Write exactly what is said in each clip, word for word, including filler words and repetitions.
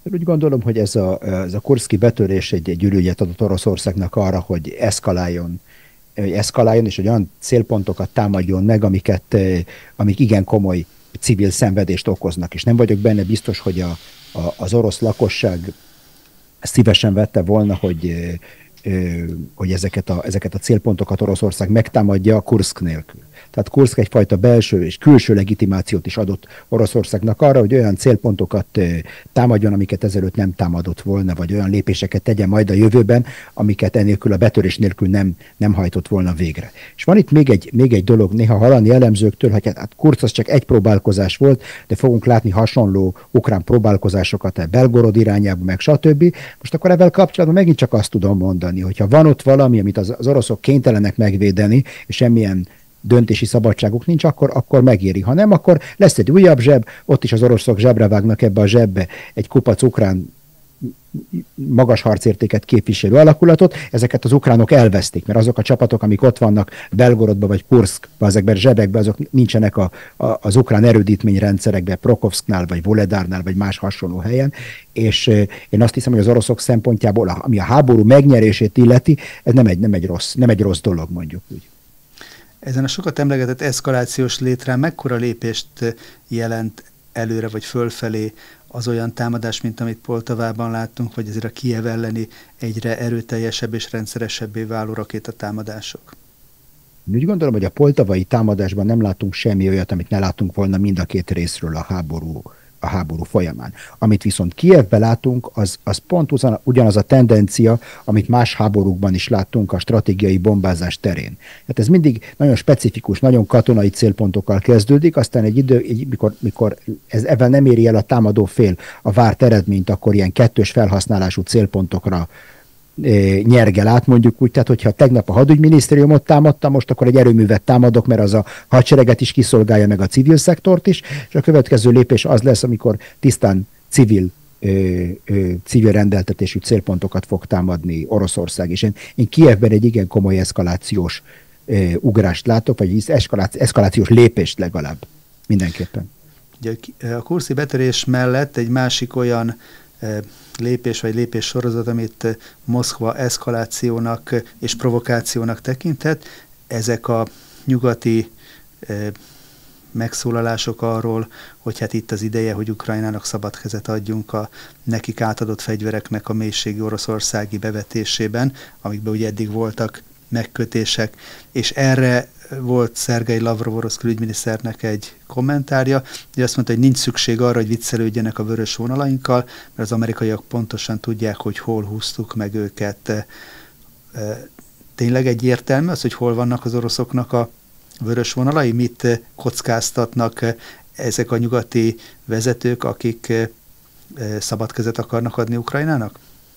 Úgy gondolom, hogy ez a, ez a kurszki betörés egy, egy ürügyet adott Oroszországnak arra, hogy eszkaláljon, hogy eszkaláljon, és hogy olyan célpontokat támadjon meg, amiket, eh, amik igen komoly civil szenvedést okoznak. És nem vagyok benne biztos, hogy a, a, az orosz lakosság szívesen vette volna, hogy, eh, eh, hogy ezeket, a, ezeket a célpontokat Oroszország megtámadja a Kurszk nélkül. Tehát Kurszk egyfajta belső és külső legitimációt is adott Oroszországnak arra, hogy olyan célpontokat eh, támadjon, amiket ezelőtt nem támadott volna, vagy olyan lépéseket tegyen majd a jövőben, amiket enélkül a betörés nélkül nem, nem hajtott volna végre. És van itt még egy, még egy dolog, néha hallani elemzőktől, hogy hát Kurszk az csak egy próbálkozás volt, de fogunk látni hasonló ukrán próbálkozásokat a Belgorod irányába, meg stb. Most akkor ebben kapcsolatban megint csak azt tudom mondani, hogyha van ott valami, amit az, az oroszok kénytelenek megvédeni, és semmilyen döntési szabadságuk nincs, akkor, akkor megéri. Ha nem, akkor lesz egy újabb zseb, ott is az oroszok zsebre vágnak ebbe a zsebbe egy kupac ukrán magas harcértéket képviselő alakulatot, ezeket az ukránok elvesztik, mert azok a csapatok, amik ott vannak Belgorodban vagy Kurszkban, ezekben a zsebekben, azok nincsenek a, a, az ukrán erődítményrendszerekben, Prokovszknál, vagy Vuledárnál, vagy más hasonló helyen, és eh, én azt hiszem, hogy az oroszok szempontjából, ami a háború megnyerését illeti, ez nem egy, nem egy, rossz, nem egy rossz dolog, mondjuk úgy. Ezen a sokat emlegetett eszkalációs létrán mekkora lépést jelent előre vagy fölfelé az olyan támadás, mint amit Poltavában láttunk, vagy azért a Kijev elleni egyre erőteljesebb és rendszeresebbé váló rakétatámadások? Úgy gondolom, hogy a poltavai támadásban nem látunk semmi olyat, amit ne látunk volna mind a két részről a háború, a háború folyamán. Amit viszont Kijevben látunk, az, az pont ugyanaz a tendencia, amit más háborúkban is láttunk a stratégiai bombázás terén. Hát ez mindig nagyon specifikus, nagyon katonai célpontokkal kezdődik, aztán egy idő, egy, mikor, mikor ez ebben nem éri el a támadó fél a várt eredményt, akkor ilyen kettős felhasználású célpontokra nyergel át, mondjuk úgy, tehát hogyha tegnap a hadügyminisztériumot támadta, most akkor egy erőművet támadok, mert az a hadsereget is kiszolgálja, meg a civil szektort is, és a következő lépés az lesz, amikor tisztán civil Ö, ö, civil rendeltetésű célpontokat fog támadni Oroszország. És én, én Kijevben egy igen komoly eszkalációs ö, ugrást látok, vagy eszkaláci, eszkalációs lépést legalább. Mindenképpen. Ugye a kurszki betörés mellett egy másik olyan lépés vagy lépés sorozat, amit Moszkva eszkalációnak és provokációnak tekintett, ezek a nyugati megszólalások arról, hogy hát itt az ideje, hogy Ukrajnának szabad kezet adjunk a nekik átadott fegyvereknek a mélységi oroszországi bevetésében, amikben ugye eddig voltak megkötések, és erre volt Szergej Lavrov orosz külügyminiszternek egy kommentárja, hogy azt mondta, hogy nincs szükség arra, hogy viccelődjenek a vörös vonalainkkal, mert az amerikaiak pontosan tudják, hogy hol húztuk meg őket. Tényleg egyértelmű az, hogy hol vannak az oroszoknak a vörös vonalai, mit kockáztatnak ezek a nyugati vezetők, akik szabad kezet akarnak adni Ukrajnának?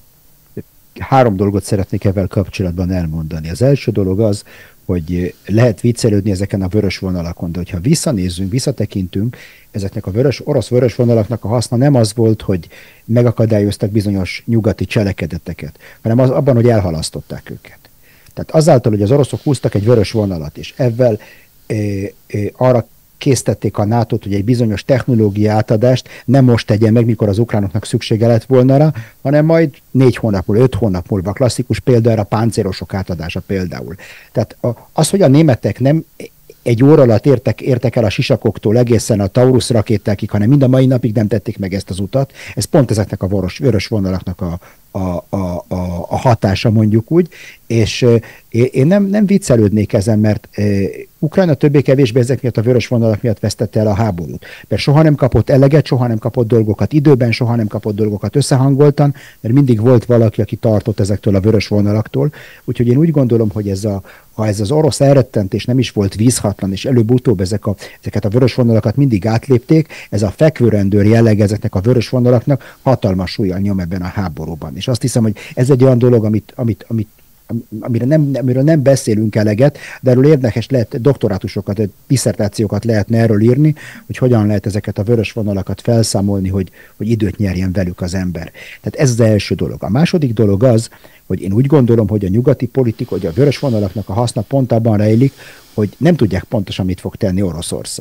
Három dolgot szeretnék ezzel kapcsolatban elmondani. Az első dolog az, hogy lehet viccelődni ezeken a vörös vonalakon, de hogyha visszanézzünk, visszatekintünk, ezeknek a vörös, orosz vörös vonalaknak a haszna nem az volt, hogy megakadályoztak bizonyos nyugati cselekedeteket, hanem az abban, hogy elhalasztották őket. Tehát azáltal, hogy az oroszok húztak egy vörös vonalat, és ebben e, e, arra késztették a nátót, hogy egy bizonyos technológia átadást nem most tegyen meg, mikor az ukránoknak szüksége lett volna rá, hanem majd négy hónap múlva, öt hónap múlva. Klasszikus példa erre a páncélosok átadása például. Tehát az, hogy a németek nem egy óra alatt értek, értek el a sisakoktól egészen a Taurus rakétákig, hanem mind a mai napig nem tették meg ezt az utat. Ez pont ezeknek a vörös, vörös vonalaknak a, a, a, a, a hatása, mondjuk úgy, és e, én nem, nem viccelődnék ezen, mert e, Ukrajna többé-kevésbé ezek miatt a vörös vonalak miatt vesztette el a háborút. Mert soha nem kapott eleget, soha nem kapott dolgokat időben, soha nem kapott dolgokat összehangoltan, mert mindig volt valaki, aki tartott ezektől a vörös vonalaktól. Úgyhogy én úgy gondolom, hogy ez a, ha ez az orosz elrettentés nem is volt vízhatlan, és előbb-utóbb ezek a, ezeket a vörös vonalakat mindig átlépték, ez a fekvőrendőr jelleg ezeknek a vörös vonalaknak hatalmas súllyal nyom ebben a háborúban. És azt hiszem, hogy ez egy olyan dolog, amit, amit, amit amire nem, amiről nem beszélünk eleget, de erről érdekes lehet, doktorátusokat, disszertációkat lehetne erről írni, hogy hogyan lehet ezeket a vörös vonalakat felszámolni, hogy, hogy időt nyerjen velük az ember. Tehát ez az első dolog. A második dolog az, hogy én úgy gondolom, hogy a nyugati politika, hogy a vörös vonalaknak a haszna pont abban rejlik, hogy nem tudják pontosan, mit fog tenni Oroszország.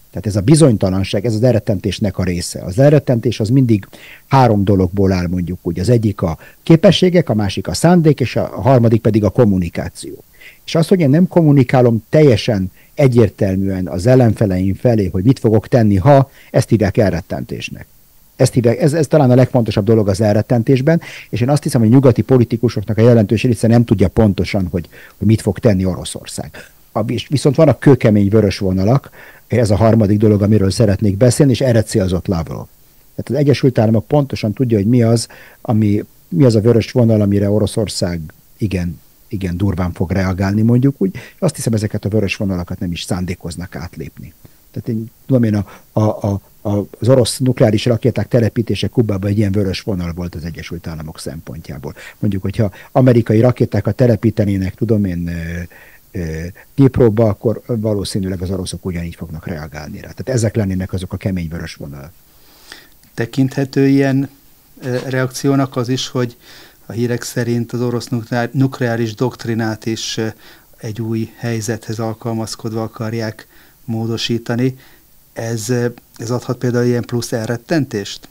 Tehát ez a bizonytalanság, ez az elrettentésnek a része. Az elrettentés az mindig három dologból áll, mondjuk úgy. Az egyik a képességek, a másik a szándék, és a harmadik pedig a kommunikáció. És az, hogy én nem kommunikálom teljesen egyértelműen az ellenfeleim felé, hogy mit fogok tenni, ha, ezt hívják elrettentésnek. Ezt hívják, ez, ez talán a legfontosabb dolog az elrettentésben, és én azt hiszem, hogy nyugati politikusoknak a jelentős része nem tudja pontosan, hogy, hogy mit fog tenni Oroszország. A, viszont vannak kőkemény vörös vonalak, ez a harmadik dolog, amiről szeretnék beszélni, és erre célzott Lavrov. Tehát az Egyesült Államok pontosan tudja, hogy mi az, ami, mi az a vörös vonal, amire Oroszország igen, igen durván fog reagálni, mondjuk úgy. Azt hiszem, ezeket a vörös vonalakat nem is szándékoznak átlépni. Tehát én tudom én, a, a, a, a, az orosz nukleáris rakéták telepítése Kubában egy ilyen vörös vonal volt az Egyesült Államok szempontjából. Mondjuk, hogyha amerikai rakétákat telepítenének, tudom én, Dnipróba, akkor valószínűleg az oroszok ugyanígy fognak reagálni rá. Tehát ezek lennének azok a kemény vörös vonal. Tekinthető ilyen reakciónak az is, hogy a hírek szerint az orosz nukleáris doktrinát is egy új helyzethez alkalmazkodva akarják módosítani. Ez, ez adhat például ilyen plusz elrettentést?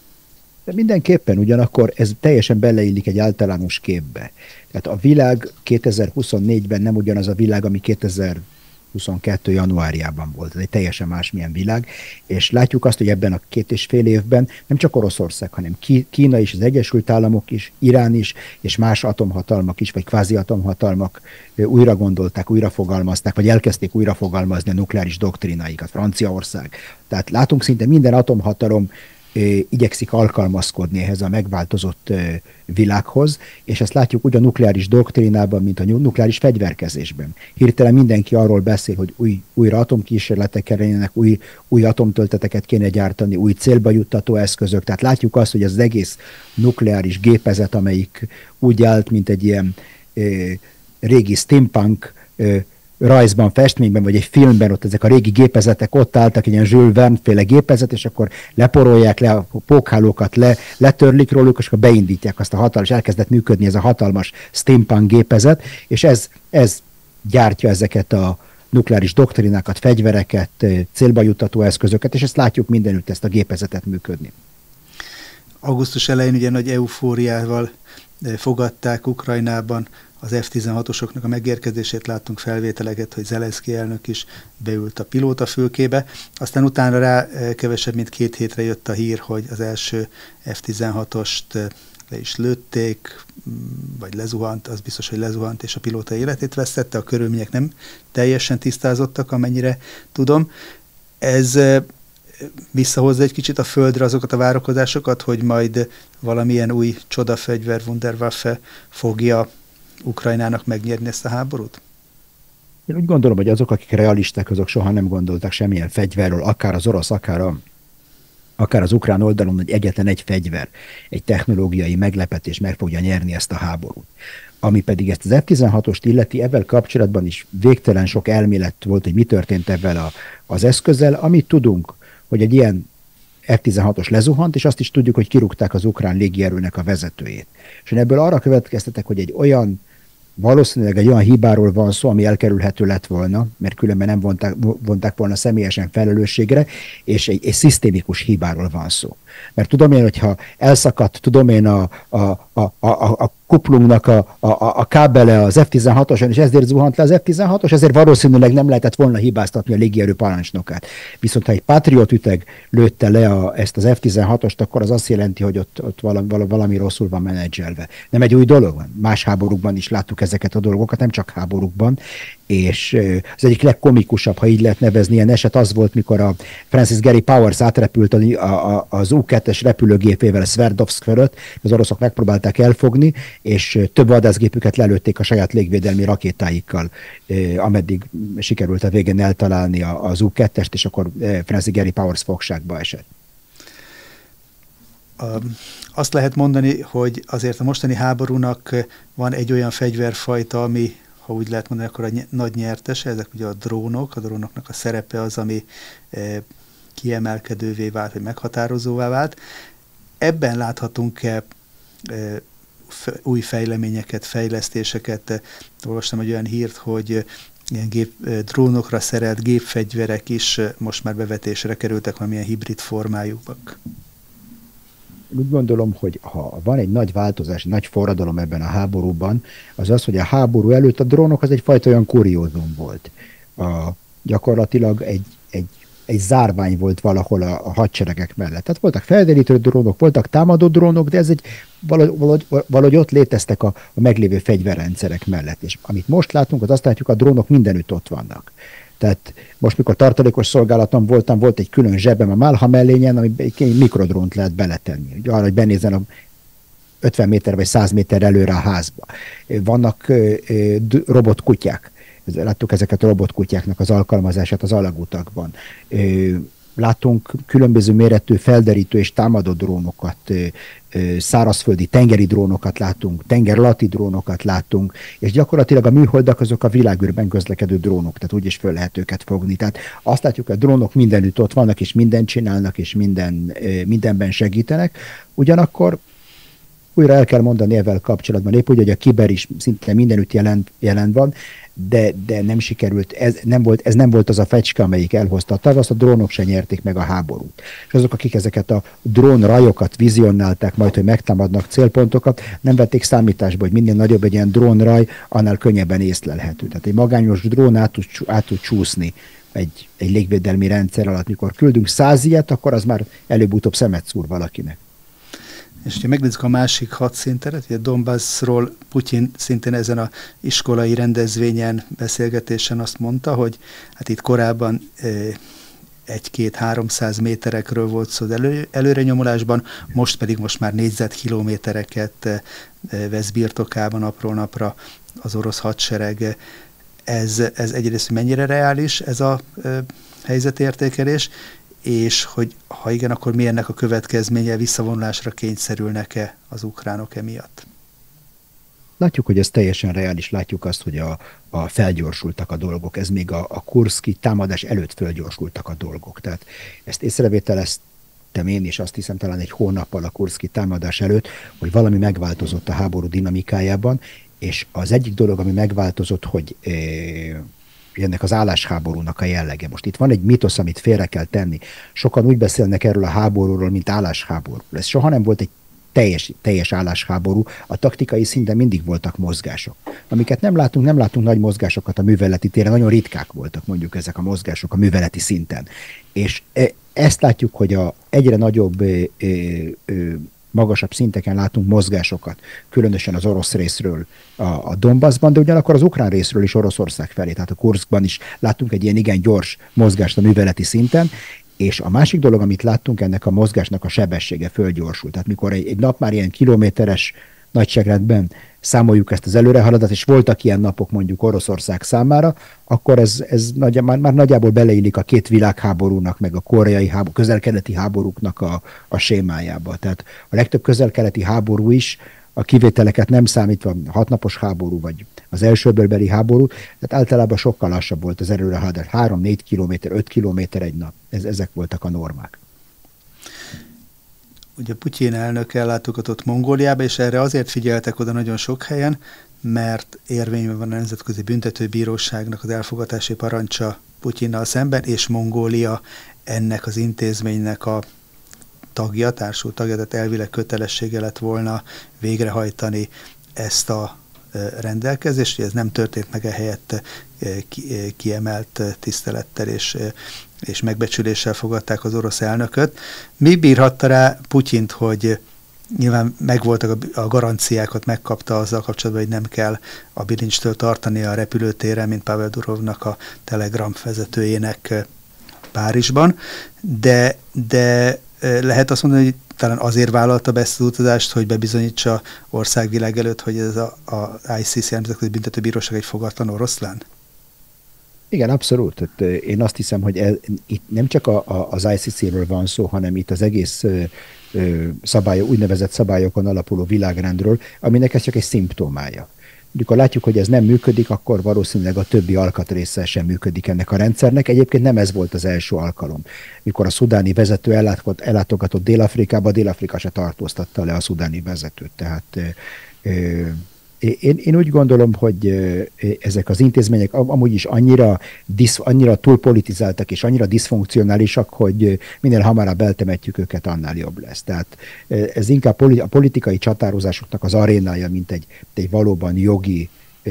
De mindenképpen, ugyanakkor ez teljesen beleillik egy általános képbe. Tehát a világ kétezer-huszonnégyben nem ugyanaz a világ, ami kétezer-huszonkettő januárjában volt. Ez egy teljesen másmilyen világ, és látjuk azt, hogy ebben a két és fél évben nem csak Oroszország, hanem Kína is, az Egyesült Államok is, Irán is, és más atomhatalmak is, vagy kvázi atomhatalmak újra gondolták, újra fogalmazták, vagy elkezdték újra fogalmazni a nukleáris doktrináikat, Franciaország. Tehát látunk szinte minden atomhatalom igyekszik alkalmazkodni ehhez a megváltozott világhoz, és ezt látjuk úgy a nukleáris doktrínában, mint a nukleáris fegyverkezésben. Hirtelen mindenki arról beszél, hogy új, újra atomkísérletek kellenének, új, új atomtölteteket kéne gyártani, új célba juttató eszközök. Tehát látjuk azt, hogy ez az egész nukleáris gépezet, amelyik úgy állt, mint egy ilyen eh, régi steampunk eh, rajzban, festményben, vagy egy filmben, ott ezek a régi gépezetek ott álltak, egy ilyen Jules Verne-féle gépezet, és akkor leporolják le a pókhálókat, le, letörlik róluk, és akkor beindítják azt a hatalmas, elkezdett működni ez a hatalmas steampunk gépezet, és ez, ez gyártja ezeket a nukleáris doktrinákat, fegyvereket, célba juttató eszközöket, és ezt látjuk mindenütt, ezt a gépezetet működni. Augusztus elején ugye nagy eufóriával fogadták Ukrajnában az ef tizenhatosoknak a megérkezését, láttunk felvételeket, hogy Zelenszky elnök is beült a pilótafülkébe. Aztán utána rá kevesebb, mint két hétre jött a hír, hogy az első ef tizenhatost le is lőtték, vagy lezuhant, az biztos, hogy lezuhant, és a pilóta életét vesztette. A körülmények nem teljesen tisztázottak, amennyire tudom. Ez visszahozza egy kicsit a földre azokat a várakozásokat, hogy majd valamilyen új csodafegyver, Wunderwaffe fogja Ukrajnának megnyerni ezt a háborút? Én úgy gondolom, hogy azok, akik realisták, azok soha nem gondoltak semmilyen fegyverről, akár az orosz, akár, a, akár az ukrán oldalon, hogy egyetlen egy fegyver, egy technológiai meglepetés meg fogja nyerni ezt a háborút. Ami pedig ezt az ef tizenhatost illeti, ebben kapcsolatban is végtelen sok elmélet volt, hogy mi történt ebben a, az eszközzel. Amit tudunk, hogy egy ilyen ef tizenhatos lezuhant, és azt is tudjuk, hogy kirúgták az ukrán légierőnek a vezetőjét. És én ebből arra következtetek, hogy egy olyan, valószínűleg egy olyan hibáról van szó, ami elkerülhető lett volna, mert különben nem vonták, vonták volna személyesen felelősségre, és egy, egy szisztémikus hibáról van szó. Mert tudom én, hogyha elszakadt, tudom én a, a, a, a, a kuplungnak a, a, a kábele az ef tizenhatoson, és ezért zuhant le az ef tizenhatos, ezért valószínűleg nem lehetett volna hibáztatni a légierő parancsnokát. Viszont ha egy Patriot üteg lőtte le a, ezt az ef tizenhatost, akkor az azt jelenti, hogy ott, ott valami, valami rosszul van menedzselve. Nem egy új dolog van. Más háborúkban is láttuk ezeket a dolgokat, nem csak háborúkban. És az egyik legkomikusabb, ha így lehet nevezni, ilyen eset az volt, mikor a Francis Gary Powers átrepült a, a, az U kettes repülőgépével a Sverdlovsk fölött, az oroszok megpróbálták elfogni, és több vadászgépüket lelőtték a saját légvédelmi rakétáikkal, ameddig sikerült a végén eltalálni az U kettest, és akkor Francis Gary Powers fogságba esett. Azt lehet mondani, hogy azért a mostani háborúnak van egy olyan fegyverfajta, ami, ha úgy lehet mondani, akkor a nagy nyertese, ezek ugye a drónok, a drónoknak a szerepe az, ami kiemelkedővé vált, vagy meghatározóvá vált. Ebben láthatunk-e új fejleményeket, fejlesztéseket? Olvastam egy olyan hírt, hogy ilyen gép, drónokra szerelt gépfegyverek is most már bevetésre kerültek valamilyen hibrid formájúak. Úgy gondolom, hogy ha van egy nagy változás, nagy forradalom ebben a háborúban, az az, hogy a háború előtt a drónok az egyfajta olyan kuriózum volt. A, gyakorlatilag egy, egy, egy zárvány volt valahol a, a hadseregek mellett. Tehát voltak felderítő drónok, voltak támadó drónok, de ez egy valahogy, valahogy, valahogy ott léteztek a, a meglévő fegyverrendszerek mellett. És amit most látunk, az azt látjuk, a drónok mindenütt ott vannak. Tehát most, mikor tartalékos szolgálaton voltam, volt egy külön zsebem a málha mellényen, ami egy mikrodrónt lehet beletenni. Ugye arra, hogy benézzen a ötven méter vagy száz méter előre a házba. Vannak robotkutyák. Láttuk ezeket a robotkutyáknak az alkalmazását az alagutakban. Látunk különböző méretű felderítő és támadó drónokat, szárazföldi tengeri drónokat látunk, tengeralatti drónokat látunk, és gyakorlatilag a műholdak azok a világűrben közlekedő drónok, tehát úgy is föl lehet őket fogni. Tehát azt látjuk, hogy a drónok mindenütt ott vannak, és mindent csinálnak, és minden, mindenben segítenek. Ugyanakkor újra el kell mondani ezzel kapcsolatban, épp úgy, hogy a kiber is szinte mindenütt jelen, jelen van, de, de nem sikerült, ez nem, volt, ez nem volt az a fecske, amelyik elhozta a tavaszt, a drónok se nyerték meg a háborút. És azok, akik ezeket a drónrajokat vizionálták majd, hogy megtámadnak célpontokat, nem vették számításba, hogy minél nagyobb egy ilyen drónraj, annál könnyebben észlelhető. Tehát egy magányos drón át tud, át tud csúszni egy, egy légvédelmi rendszer alatt. Mikor küldünk száz ilyet, akkor az már előbb-utóbb szemet szúr valakinek. És ha megnézzük a másik hadszínteret, ugye Donbassról Putyin szintén ezen a iskolai rendezvényen, beszélgetésen azt mondta, hogy hát itt korábban egy-két-háromszáz méterekről volt szó elő, előrenyomulásban, most pedig most már négyzetkilométereket vesz birtokában napról napra az orosz hadsereg. Ez, ez egyrészt mennyire reális ez a helyzetértékelés, és hogy ha igen, akkor mi ennek a következménye, visszavonulásra kényszerülnek-e az ukránok emiatt? Látjuk, hogy ez teljesen reális, látjuk azt, hogy a, a felgyorsultak a dolgok, ez még a, a kurszki támadás előtt felgyorsultak a dolgok. Tehát ezt észrevételeztem én, és azt hiszem talán egy hónappal a kurszki támadás előtt, hogy valami megváltozott a háború dinamikájában, és az egyik dolog, ami megváltozott, hogy eh, ennek az állásháborúnak a jellege. Most itt van egy mitosz, amit félre kell tenni. Sokan úgy beszélnek erről a háborúról, mint állásháború. Ez soha nem volt egy teljes, teljes állásháború. A taktikai szinten mindig voltak mozgások. Amiket nem látunk, nem látunk nagy mozgásokat a műveleti téren. Nagyon ritkák voltak mondjuk ezek a mozgások a műveleti szinten. És ezt látjuk, hogy a egyre nagyobb ö, ö, magasabb szinteken látunk mozgásokat, különösen az orosz részről a, a Donbassban, de ugyanakkor az ukrán részről is Oroszország felé, tehát a Kurszkban is láttunk egy ilyen igen gyors mozgást a műveleti szinten, és a másik dolog, amit láttunk, ennek a mozgásnak a sebessége fölgyorsult. Tehát mikor egy, egy nap már ilyen kilométeres nagyságrendben számoljuk ezt az előrehaladást, és voltak ilyen napok mondjuk Oroszország számára, akkor ez, ez nagy, már, már nagyjából beleillik a két világháborúnak, meg a koreai háború, közel-keleti háborúknak a, a sémájába. Tehát a legtöbb közel-keleti háború is, a kivételeket nem számítva, hatnapos háború, vagy az elsőbeli háború, tehát általában sokkal lassabb volt az előrehaladás, három-négy kilométer, öt kilométer egy nap. Ez, ezek voltak a normák. Ugye Putyin elnök ellátogatott Mongóliába, és erre azért figyeltek oda nagyon sok helyen, mert érvényben van a Nemzetközi Büntetőbíróságnak az elfogadási parancsa Putyinnal szemben, és Mongólia ennek az intézménynek a tagja, társult tagja, tehát elvileg kötelessége lett volna végrehajtani ezt a rendelkezést, hogy ez nem történt meg, ehelyett kiemelt tisztelettel és, és megbecsüléssel fogadták az orosz elnököt. Mi bírhatta rá Putyint, hogy nyilván megvoltak a garanciákat, megkapta azzal kapcsolatban, hogy nem kell a bilincstől tartani a repülőtéren, mint Pavel Durovnak, a Telegram vezetőjének Párizsban, de, de lehet azt mondani, hogy talán azért vállalta be ezt az utazást, hogy bebizonyítsa országvilág előtt, hogy ez a, a i cé cé, Nemzetközi Büntetőbíróság egy fogatlan oroszlán? Igen, abszolút. Én azt hiszem, hogy ez, itt nem csak a, a, az i cé cé-ről van szó, hanem itt az egész ö, szabályok, úgynevezett szabályokon alapuló világrendről, aminek ez csak egy szimptomája. Amikor látjuk, hogy ez nem működik, akkor valószínűleg a többi alkatrésze sem működik ennek a rendszernek. Egyébként nem ez volt az első alkalom. Mikor a szudáni vezető ellátogatott, ellátogatott Dél-Afrikába, Dél-Afrika se tartóztatta le a szudáni vezetőt. Tehát ö, Én, én úgy gondolom, hogy ezek az intézmények amúgy is annyira, disz, annyira túlpolitizáltak és annyira diszfunkcionálisak, hogy minél hamarabb eltemetjük őket, annál jobb lesz. Tehát ez inkább a politikai csatározásoknak az arénája, mint egy, egy valóban jogi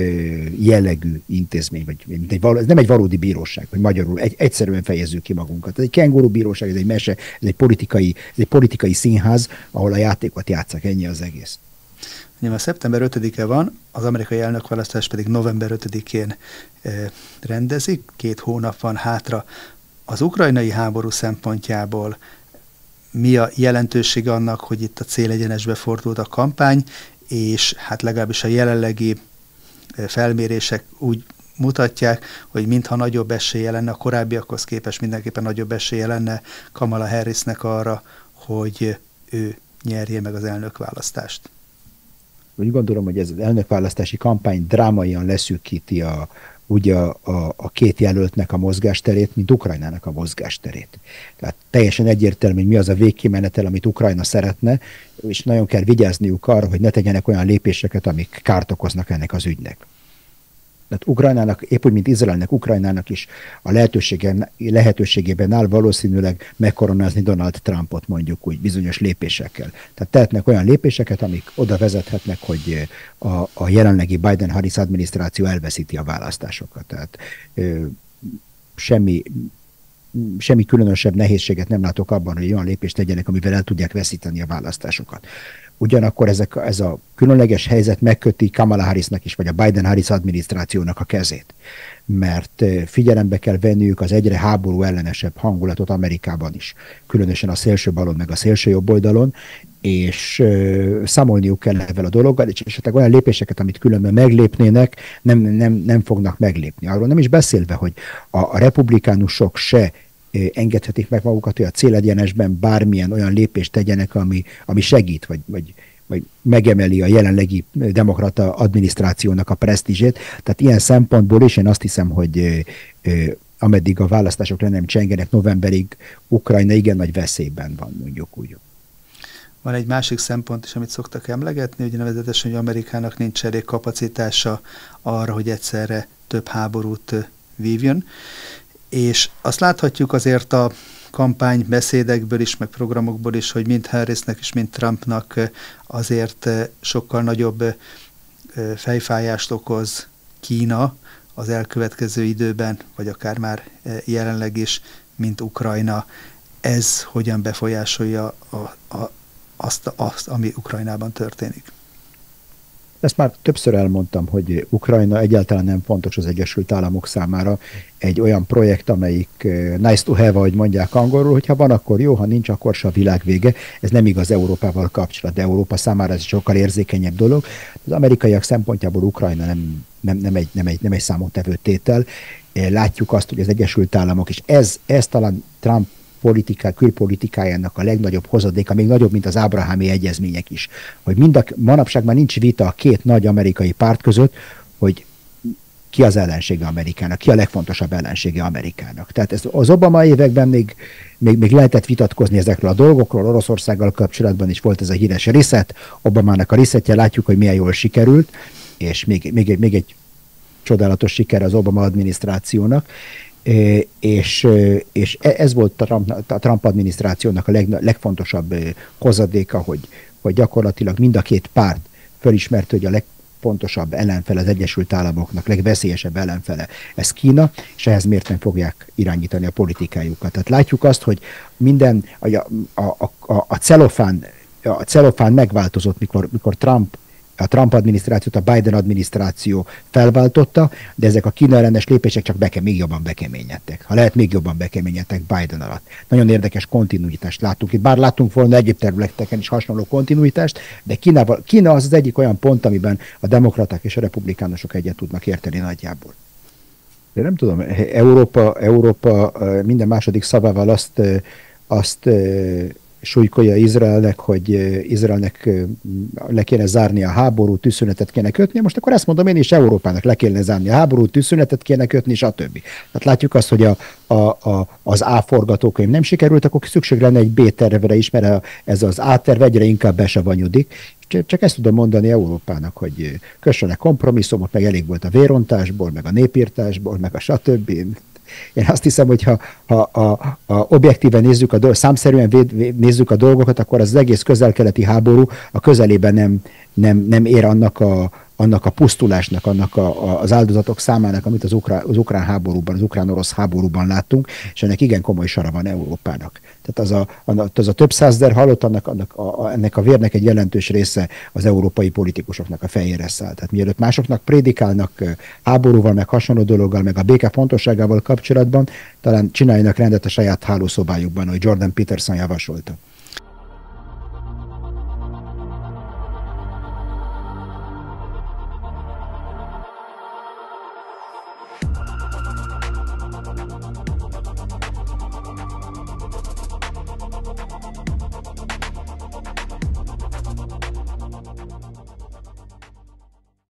jellegű intézmény, vagy mint egy, ez nem egy valódi bíróság, hogy magyarul egy, egyszerűen fejezzük ki magunkat. Ez egy kenguru bíróság, ez egy mese, ez egy politikai, ez egy politikai színház, ahol a játékot játsszák, ennyi az egész. Ugye már szeptember ötödike van, az amerikai elnökválasztás pedig november ötödikén e, rendezik, két hónap van hátra. Az ukrajnai háború szempontjából mi a jelentőség annak, hogy itt a célegyenesbe fordult a kampány, és hát legalábbis a jelenlegi felmérések úgy mutatják, hogy mintha nagyobb esélye lenne, a korábbiakhoz képest mindenképpen nagyobb esélye lenne Kamala Harrisnek arra, hogy ő nyerje meg az elnökválasztást. Úgy gondolom, hogy ez az elnökválasztási kampány drámaian leszűkíti a, ugye a, a, a két jelöltnek a mozgásterét, mint Ukrajnának a mozgásterét. Tehát teljesen egyértelmű, hogy mi az a végkimenetel, amit Ukrajna szeretne, és nagyon kell vigyázniuk arra, hogy ne tegyenek olyan lépéseket, amik kárt okoznak ennek az ügynek. Tehát Ukrajnának, épp úgy, mint Izraelnek, Ukrajnának is a lehetőségében áll valószínűleg megkoronázni Donald Trumpot, mondjuk úgy bizonyos lépésekkel. Tehát tehetnek olyan lépéseket, amik oda vezethetnek, hogy a, a jelenlegi Biden-Harris adminisztráció elveszíti a választásokat. Tehát ö, semmi, semmi különösebb nehézséget nem látok abban, hogy olyan lépést tegyenek, amivel el tudják veszíteni a választásokat. Ugyanakkor ezek, ez a különleges helyzet megköti Kamala Harrisnak is, vagy a Biden-Harris adminisztrációnak a kezét. Mert figyelembe kell venniük az egyre háború ellenesebb hangulatot Amerikában is. Különösen a szélső balon, meg a szélső jobb oldalon, és uh, számolniuk kell ezzel a dologgal, és esetleg olyan lépéseket, amit különben meglépnének, nem, nem, nem fognak meglépni. Arról nem is beszélve, hogy a, a republikánusok se engedhetik meg magukat, hogy a célegyenesben bármilyen olyan lépést tegyenek, ami, ami segít, vagy, vagy, vagy megemeli a jelenlegi demokrata adminisztrációnak a presztízsét. Tehát ilyen szempontból is én azt hiszem, hogy ameddig a választások le nem csengenek novemberig, Ukrajna igen nagy veszélyben van, mondjuk úgy. Van egy másik szempont is, amit szoktak emlegetni, ugye nevezetesen, hogy Amerikának nincs elég kapacitása arra, hogy egyszerre több háborút vívjon. És azt láthatjuk azért a kampány beszédekből is, meg programokból is, hogy mind Harrisnek és mind Trumpnak azért sokkal nagyobb fejfájást okoz Kína az elkövetkező időben, vagy akár már jelenleg is, mint Ukrajna. Ez hogyan befolyásolja a, a, azt, azt, ami Ukrajnában történik? Ezt már többször elmondtam, hogy Ukrajna egyáltalán nem fontos az Egyesült Államok számára. Egy olyan projekt, amelyik nice to have, ahogy mondják angolul, hogyha van, akkor jó, ha nincs, akkor se a világ vége. Ez nem igaz Európával kapcsolatban, de Európa számára ez sokkal érzékenyebb dolog. Az amerikaiak szempontjából Ukrajna nem, nem, nem, egy, nem, egy, nem egy számottevő tétel. Látjuk azt, hogy az Egyesült Államok, és ez, ez talán Trump politikák, külpolitikájának a legnagyobb hozadéka, még nagyobb, mint az ábrahámi egyezmények is. Hogy mind a, manapság már nincs vita a két nagy amerikai párt között, hogy ki az ellensége Amerikának, ki a legfontosabb ellensége Amerikának. Tehát ez az Obama években még, még, még lehetett vitatkozni ezekről a dolgokról, Oroszországgal kapcsolatban is volt ez a híres reset, Obamának a resetje, látjuk, hogy milyen jól sikerült, és még, még, egy, még egy csodálatos siker az Obama adminisztrációnak, és, és ez volt a Trump, a Trump adminisztrációnak a leg, legfontosabb hozadéka, hogy, hogy gyakorlatilag mind a két párt felismerte, hogy a legfontosabb ellenfele az Egyesült Államoknak, legveszélyesebb ellenfele ez Kína, és ehhez miért nem fogják irányítani a politikájukat. Tehát látjuk azt, hogy minden, a, a, a, a, celofán, a celofán megváltozott, mikor, mikor Trump a Trump adminisztrációt a Biden adminisztráció felváltotta, de ezek a Kína ellenes lépések csak beke, még jobban bekeményedtek. Ha lehet, még jobban bekeményedtek Biden alatt. Nagyon érdekes kontinuitást látunk itt. Bár látunk volna egyéb területeken is hasonló kontinuitást, de Kínával, Kína az az egyik olyan pont, amiben a demokraták és a republikánusok egyet tudnak érteni nagyjából. De nem tudom, Európa, Európa minden második szavával azt, azt súlykolja Izraelnek, hogy Izraelnek le kéne zárni a háború, tűzszünetet kéne kötni, most akkor ezt mondom én is, Európának le kéne zárni a háború, tűzszünetet kéne kötni, stb. Tehát látjuk azt, hogy a, a, a, az A forgatókönyv nem sikerült, akkor szükség lenne egy B tervre is, mert ez az A terv egyre inkább besavanyudik. Csak ezt tudom mondani Európának, hogy kössenek kompromisszumot, meg elég volt a vérontásból, meg a népírtásból, meg a stb. Én azt hiszem, hogy ha, ha a, a objektíven nézzük, a dolg, számszerűen véd, nézzük a dolgokat, akkor az egész közel-keleti háború a közelében nem, nem, nem ér annak a, annak a pusztulásnak, annak a, a, az áldozatok számának, amit az ukrán, az ukrán háborúban, az ukrán-orosz háborúban láttunk, és ennek igen komoly sara van Európának. Tehát az a, az a több százezer halott, annak, annak a, a, ennek a vérnek egy jelentős része az európai politikusoknak a fejére száll. Tehát mielőtt másoknak prédikálnak háborúval, meg hasonló dologgal, meg a béke fontosságával kapcsolatban, talán csináljanak rendet a saját hálószobájukban, hogy Jordan Peterson javasolta.